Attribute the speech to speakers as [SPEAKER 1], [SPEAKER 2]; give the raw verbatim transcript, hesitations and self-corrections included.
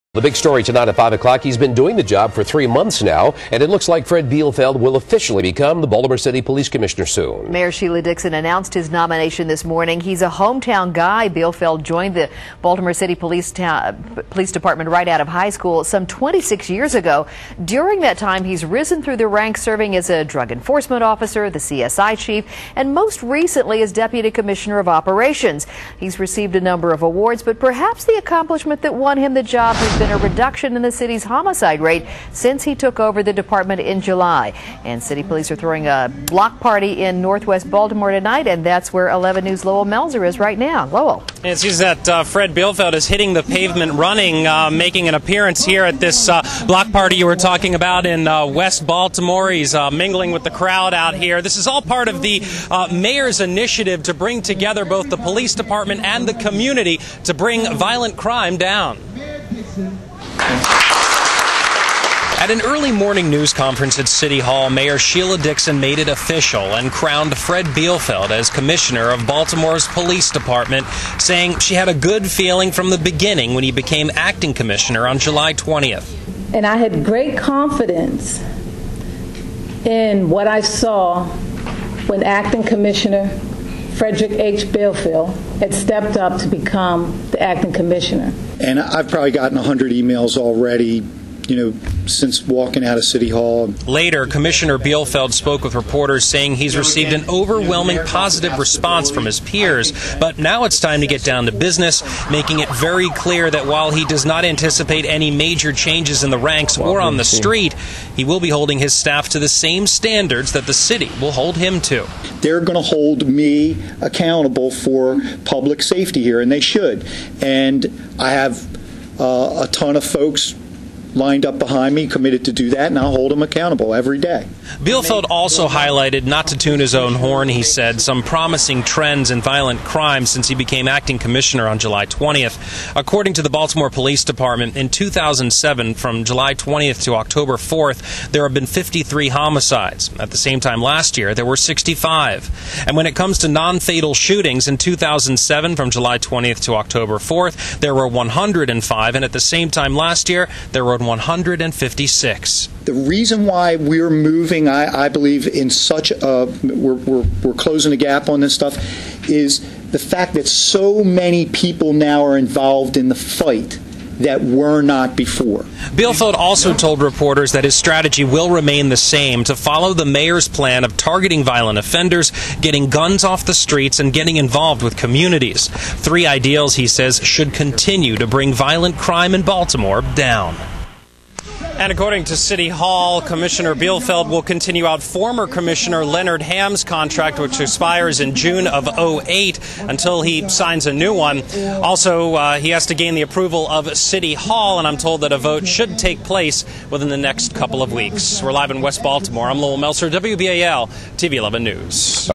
[SPEAKER 1] The big story tonight at five o'clock, he's been doing the job for three months now, and it looks like Fred Bealefeld will officially become the Baltimore City Police Commissioner soon.
[SPEAKER 2] Mayor Sheila Dixon announced his nomination this morning. He's a hometown guy. Bealefeld joined the Baltimore City Police, Police Department right out of high school some twenty-six years ago. During that time, he's risen through the ranks, serving as a drug enforcement officer, the C S I chief, and most recently as Deputy Commissioner of Operations. He's received a number of awards, but perhaps the accomplishment that won him the job has been a reduction in the city's homicide rate since he took over the department in July. And city police are throwing a block party in northwest Baltimore tonight, and that's where eleven News' Lowell Melzer is right now. Lowell.
[SPEAKER 3] It seems that uh, Fred Bealefeld is hitting the pavement running, uh, making an appearance here at this uh, block party you were talking about in uh, West Baltimore. He's uh, mingling with the crowd out here. This is all part of the uh, mayor's initiative to bring together both the police department and the community to bring violent crime down. At an early morning news conference at City Hall, Mayor Sheila Dixon made it official and crowned Fred Bealefeld as Commissioner of Baltimore's Police Department, saying she had a good feeling from the beginning when he became acting commissioner on July twentieth.
[SPEAKER 4] And I had great confidence in what I saw when acting commissioner Frederick H. Bealefeld had stepped up to become the acting commissioner.
[SPEAKER 5] And I've probably gotten one hundred emails already, you know, since walking out of City Hall.
[SPEAKER 3] Later, Commissioner Bealefeld spoke with reporters saying he's received an overwhelming positive response from his peers. But now it's time to get down to business, making it very clear that while he does not anticipate any major changes in the ranks or on the street, he will be holding his staff to the same standards that the city will hold him to.
[SPEAKER 5] They're going to hold me accountable for public safety here, and they should. And I have uh, a ton of folks lined up behind me, committed to do that, and I'll hold them accountable every day.
[SPEAKER 3] Bealefeld also highlighted, not to tune his own horn, he said, some promising trends in violent crime since he became acting commissioner on July twentieth. According to the Baltimore Police Department, in two thousand seven, from July twentieth to October fourth, there have been fifty-three homicides. At the same time last year, there were sixty-five. And when it comes to non-fatal shootings, in two thousand seven, from July twentieth to October fourth, there were one hundred five, and at the same time last year, there were one hundred fifty-six.
[SPEAKER 5] The reason why we're moving, I, I believe, in such a, we're, we're, we're closing the gap on this stuff, is the fact that so many people now are involved in the fight that were not before.
[SPEAKER 3] Bealefeld also told reporters that his strategy will remain the same, to follow the mayor's plan of targeting violent offenders, getting guns off the streets, and getting involved with communities. Three ideals, he says, should continue to bring violent crime in Baltimore down. And according to City Hall, Commissioner Bealefeld will continue out former Commissioner Leonard Ham's contract, which expires in June of oh eight, until he signs a new one. Also, uh, he has to gain the approval of City Hall, and I'm told that a vote should take place within the next couple of weeks. We're live in West Baltimore. I'm Lowell Melzer, W B A L T V eleven News.